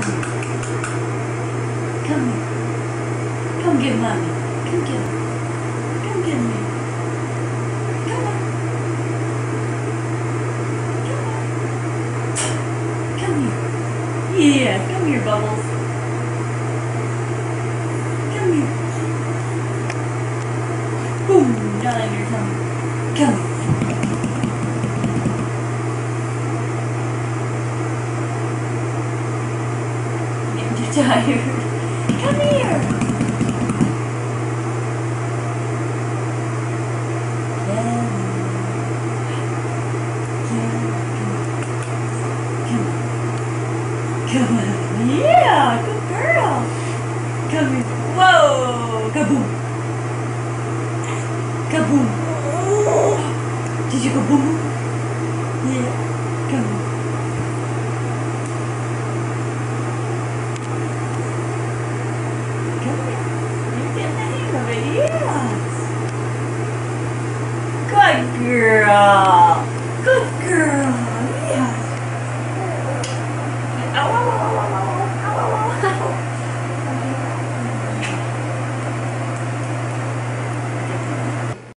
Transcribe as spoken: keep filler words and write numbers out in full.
Come here. Come get mommy. Come get me. Come get me. Come on. Come on. Come here. Yeah, come here, Bubbles. Come here. Boom, down on your tummy. Come here. You're tired. Come here. Yeah. Yeah. Come on. Yeah, good girl. Come here. Whoa. Kaboom. Kaboom. Did you go boom? Yeah. Come on.